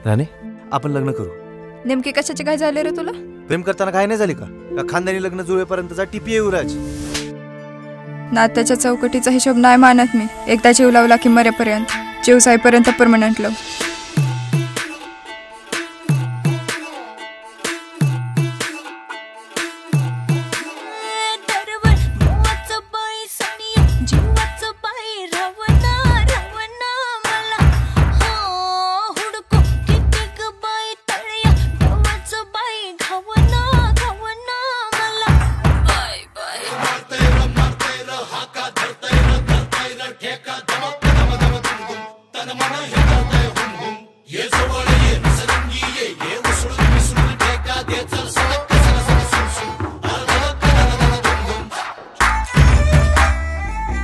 राणे, आपण लग्न करू. नेमके कशाचे काय झाले रे तुला? प्रेम करताना काय नाही झाले का? खानदानी लग्न जुळेपर्यंतचा टिपी युवराज. नात्याच्या चौकटीचा हिशोब नाही मानत मी. एकदा जीव लावला की मरेपर्यंत, जीव साईपर्यंत परमनंट लव.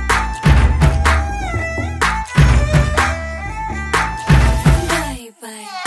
Bye.